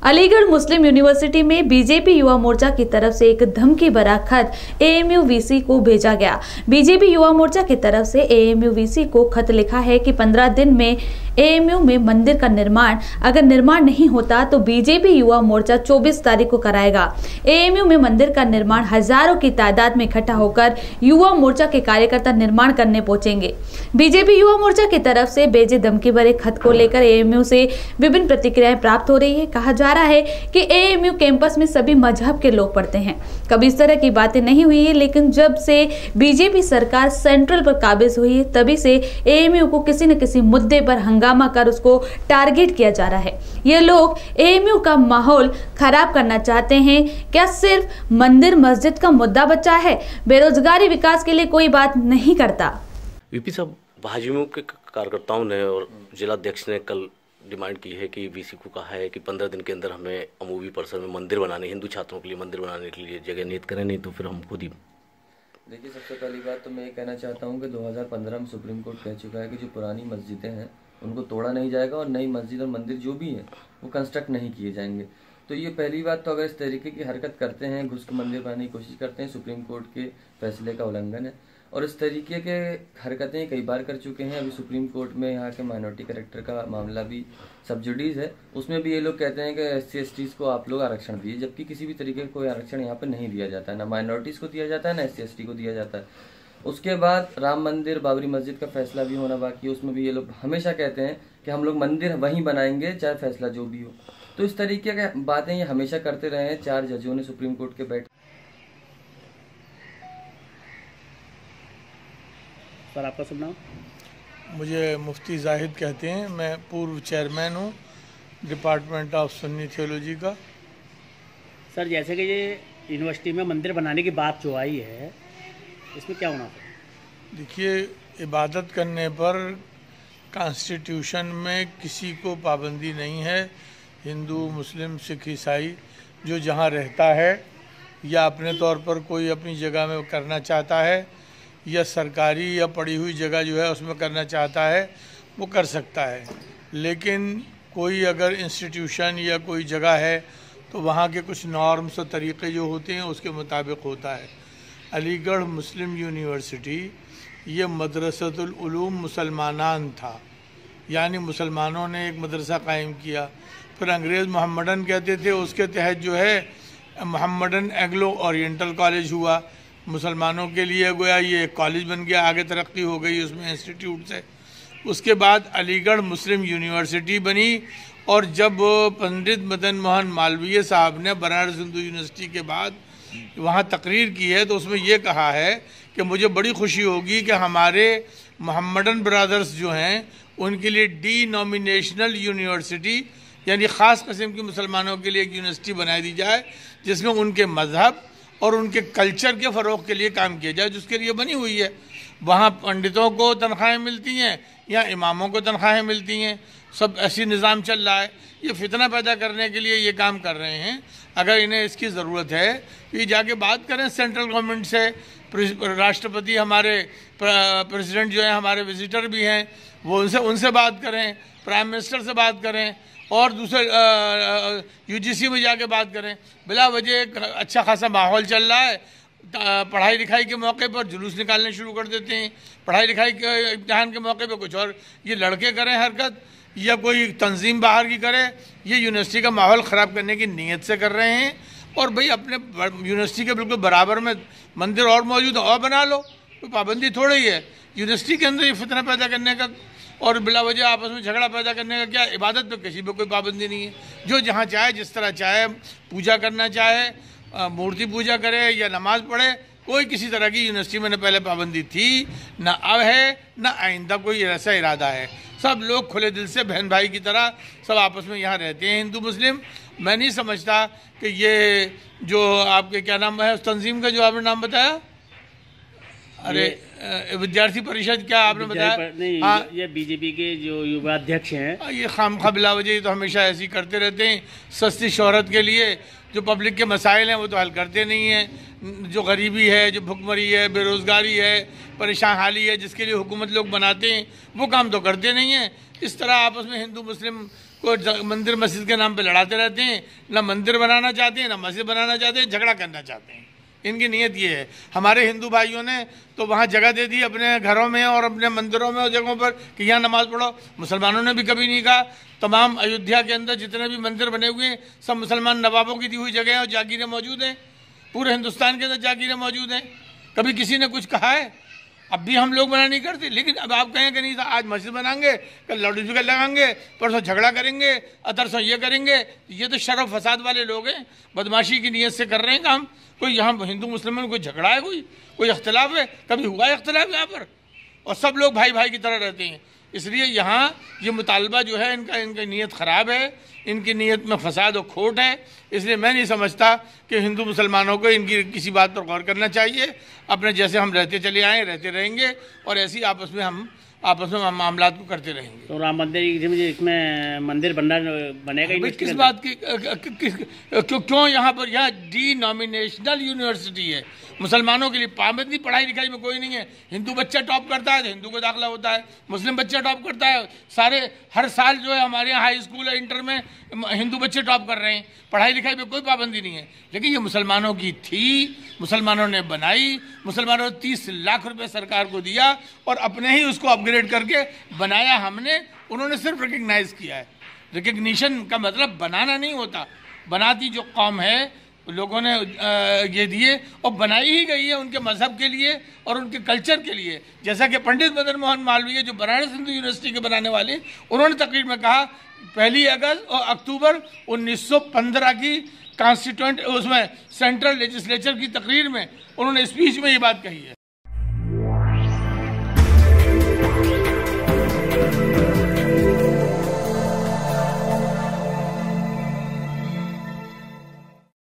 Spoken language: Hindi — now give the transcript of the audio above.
अलीगढ़ मुस्लिम यूनिवर्सिटी में बीजेपी युवा मोर्चा की तरफ से एक धमकी भरा खत एएमयू वीसी को भेजा गया। बीजेपी युवा मोर्चा की तरफ से एएमयू वीसी को खत लिखा है कि 15 दिन में एएमयू में मंदिर का निर्माण अगर निर्माण नहीं होता तो बीजेपी युवा मोर्चा 24 तारीख को कराएगा। एएमयू में मंदिर का निर्माण हजारों की तादाद में इकट्ठा होकर युवा मोर्चा के कार्यकर्ता निर्माण करने पहुंचेंगे। बीजेपी युवा मोर्चा की तरफ से भेजे धमकी भरे खत को लेकर एएमयू से विभिन्न प्रतिक्रियाएं प्राप्त हो रही है। कहा जा रहा है कि एएमयू कैंपस में सभी मजहब के लोग पढ़ते हैं। कभी इस तरह की बातें नहीं हुई है, लेकिन जब से बीजेपी सरकार सेंट्रल पर काबिज हुई है तभी से एएमयू को किसी न किसी मुद्दे पर हंगामा कर उसको टारगेट किया जा रहा है। ये लोग एएमयू का माहौल खराब करना चाहते हैं। क्या सिर्फ मंदिर मस्जिद का मुद्दा बचा है? बेरोजगारी विकास के लिए कोई बात नहीं करता। वीपी साहब, भाजपा के कार्यकर्ताओं ने और जिला अध्यक्ष ने कल डिमांड की है कि वीसी को कहा है कि 15 दिन के अंदर हमें अमूवी परिसर में मंदिर बनाने, हिंदू छात्रों के लिए मंदिर बनाने के लिए जगह नियत करें, नहीं तो फिर हम खुद ही। देखिए, सबसे पहली बात तो मैं ये कहना चाहता हूँ कि 2015 में सुप्रीम कोर्ट कह चुका है कि जो पुरानी मस्जिदें हैं उनको तोड़ा नहीं जाएगा और नई मस्जिद और मंदिर जो भी है वो कंस्ट्रक्ट नहीं किए जाएंगे। तो ये पहली बात। तो अगर इस तरीके की हरकत करते हैं, घुस के मंदिर बनाने की कोशिश करते हैं, सुप्रीम कोर्ट के फैसले का उल्लंघन है। और इस तरीके के हरकतें कई बार कर चुके हैं। अभी सुप्रीम कोर्ट में यहाँ के माइनॉरिटी कैरेक्टर का मामला भी सब जुडिस है, उसमें भी ये लोग कहते हैं कि SC/STs को आप लोग आरक्षण दिए, जबकि किसी भी तरीके का कोई आरक्षण यहाँ पर नहीं दिया जाता है। ना माइनॉरिटीज़ को दिया जाता है, ना SC/ST को दिया जाता है। उसके बाद राम मंदिर, बाबरी मस्जिद का फैसला भी होना बाकी है। उसमें भी ये लोग हमेशा कहते हैं कि हम लोग मंदिर वहीं बनाएंगे चाहे फैसला जो भी हो। तो इस तरीके की बातें ये हमेशा करते रहे हैं। 4 जजों ने सुप्रीम कोर्ट के बैठ। सर, आपका शुभ नाम? मुझे मुफ्ती जाहिद कहते हैं। मैं पूर्व चेयरमैन हूँ डिपार्टमेंट ऑफ सुन्नी थियोलॉजी का। सर, जैसे कि ये यूनिवर्सिटी में मंदिर बनाने की बात जो आई है, इसमें क्या होना चाहिए? देखिए, इबादत करने पर कॉन्स्टिट्यूशन में किसी को पाबंदी नहीं है। हिंदू, मुस्लिम, सिख, ईसाई जो जहाँ रहता है या अपने तौर पर कोई अपनी जगह में करना चाहता है या सरकारी या पड़ी हुई जगह जो है उसमें करना चाहता है, वो कर सकता है। लेकिन कोई अगर इंस्टीट्यूशन या कोई जगह है तो वहाँ के कुछ नॉर्म्स और तरीक़े जो होते हैं उसके मुताबिक होता है। अलीगढ़ मुस्लिम यूनिवर्सिटी ये मदरसतुल उलूम मुसलमानान था, यानी मुसलमानों ने एक मदरसा कायम किया। फिर अंग्रेज़ मोहम्मडन कहते थे, उसके तहत जो है मोहम्मडन एंग्लो ओरिएंटल कॉलेज हुआ। मुसलमानों के लिए गोया ये कॉलेज बन गया, आगे तरक्की हो गई उसमें इंस्टीट्यूट से। उसके बाद अलीगढ़ मुस्लिम यूनिवर्सिटी बनी और जब पंडित मदन मोहन मालवीय साहब ने बनारस हिंदू यूनिवर्सिटी के बाद वहाँ तकरीर की है तो उसमें ये कहा है कि मुझे बड़ी खुशी होगी कि हमारे मोहम्मडन ब्रदर्स जो हैं उनके लिए डिनोमिनेशनल यूनिवर्सिटी, यानी ख़ास किस्म की मुसलमानों के लिए एक यूनिवर्सिटी बनाई दी जाए जिसमें उनके मज़हब और उनके कल्चर के फ़रोग़ के लिए काम किया जाए, जिसके लिए बनी हुई है। वहाँ पंडितों को तनख्वाहें मिलती हैं या इमामों को तनख्वाहें मिलती हैं, सब ऐसी निज़ाम चल रहा है। ये फितना पैदा करने के लिए ये काम कर रहे हैं। अगर इन्हें इसकी ज़रूरत है तो ये जाके बात करें सेंट्रल गवर्नमेंट से। राष्ट्रपति हमारे प्रेसिडेंट जो है, हमारे विजिटर भी हैं, वो उनसे बात करें, प्राइम मिनिस्टर से बात करें और दूसरे UGC में जाके बात करें। बिला वजह एक अच्छा खासा माहौल चल रहा है। पढ़ाई लिखाई के मौके पर जुलूस निकालने शुरू कर देते हैं, पढ़ाई लिखाई के इम्तिहान के मौके पर कुछ और ये लड़के करें हरकत या कोई तंजीम बाहर की करे। ये यूनिवर्सिटी का माहौल ख़राब करने की नीयत से कर रहे हैं। और भाई अपने यूनिवर्सिटी के बिल्कुल बराबर में मंदिर और मौजूद और बना लो, कोई पाबंदी थोड़ी ही है। यूनिवर्सिटी के अंदर ये फितना पैदा करने का और बिला वजह आपस में झगड़ा पैदा करने का क्या? इबादत पे किसी पे कोई पाबंदी नहीं है। जो जहाँ चाहे, जिस तरह चाहे पूजा करना चाहे, मूर्ति पूजा करे या नमाज पढ़े, कोई किसी तरह की यूनिवर्सिटी में न पहले पाबंदी थी, न अब है, न आइंदा कोई ऐसा इरादा है। सब लोग खुले दिल से बहन भाई की तरह सब आपस में यहाँ रहते हैं, हिंदू मुस्लिम। मैं नहीं समझता कि ये जो आपके क्या नाम है उस तंजीम का जो आपने नाम बताया, अरे विद्यार्थी परिषद, क्या आपने बताया? नहीं, हाँ, ये बीजेपी के जो युवा अध्यक्ष हैं, ये खामखा बिला वजह तो हमेशा ऐसी करते रहते हैं सस्ती शोहरत के लिए। जो पब्लिक के मसाइल हैं वो तो हल करते नहीं हैं। जो गरीबी है, जो भुखमरी है, बेरोज़गारी है, परेशान हाली है, जिसके लिए हुकूमत लोग बनाते हैं वो काम तो करते नहीं हैं। इस तरह आपस में हिंदू मुस्लिम को मंदिर मस्जिद के नाम पे लड़ाते रहते हैं, ना मंदिर बनाना चाहते हैं, ना मस्जिद बनाना चाहते हैं, झगड़ा करना चाहते हैं। इनकी नीयत ये है। हमारे हिंदू भाइयों ने तो वहाँ जगह दे दी अपने घरों में और अपने मंदिरों में और जगहों पर कि यहाँ नमाज पढ़ो। मुसलमानों ने भी कभी नहीं कहा। तमाम अयोध्या के अंदर जितने भी मंदिर बने हुए हैं सब मुसलमान नवाबों की दी हुई जगह है और जागीरें मौजूद हैं। पूरे हिंदुस्तान के अंदर जागीरें मौजूद हैं। कभी किसी ने कुछ कहा है? अब भी हम लोग मना नहीं करते, लेकिन अब आप कहें कि नहीं आज मस्जिद बनाएंगे, कल लाउड स्पीकर लगाएंगे, परसों झगड़ा करेंगे, तरसों ये करेंगे। ये तो शर फसाद वाले लोग हैं, बदमाशी की नीयत से कर रहे हैं काम। कोई यहाँ हिंदू मुसलमान कोई झगड़ा है, कोई अख्तिलाफ है? कभी हुआ है अख्तिलाफ यहाँ पर? और सब लोग भाई भाई की तरह रहते हैं। इसलिए यहाँ ये मुतालबा जो है इनकी नीयत ख़राब है, इनकी नीयत में फसाद और खोट है। इसलिए मैं नहीं समझता कि हिंदू मुसलमानों को इनकी किसी बात पर गौर करना चाहिए। अपने जैसे हम रहते चले आए, रहते रहेंगे और ऐसे ही आपस में मामलात को करते रहेंगे। तो राम मंदिर इसमें मंदिर बनेगा किस बात की क्यों यहाँ पर? यहाँ डिनोमिनेशनल यूनिवर्सिटी है, मुसलमानों के लिए पाबंदी पढ़ाई लिखाई में कोई नहीं है। हिंदू बच्चा टॉप करता है तो हिंदू को दाखिला होता है, मुस्लिम बच्चा टॉप करता है। सारे हर साल जो है हमारे यहाँ हाई स्कूल है, इंटर में हिंदू बच्चे टॉप कर रहे हैं। पढ़ाई लिखाई में कोई पाबंदी नहीं है। लेकिन ये मुसलमानों की थी, मुसलमानों ने बनाई, मुसलमानों ने 30 लाख रुपए सरकार को दिया और अपने ही उसको अपग्रेड करके बनाया हमने। उन्होंने सिर्फ रिकग्नाइज किया है। रिकग्निशन का मतलब बनाना नहीं होता। बनाती जो कौम है लोगों ने ये दिए और बनाई ही गई है उनके मजहब के लिए और उनके कल्चर के लिए। जैसा कि पंडित मदन मोहन मालवीय जो बनारस हिंदू यूनिवर्सिटी के बनाने वाले, उन्होंने तकरीर में कहा 1 अगस्त और अक्टूबर 1915 की कॉन्स्टिट्यूएंट उसमें सेंट्रल लेजिस्लेचर की तकरीर में उन्होंने स्पीच में ये बात कही है।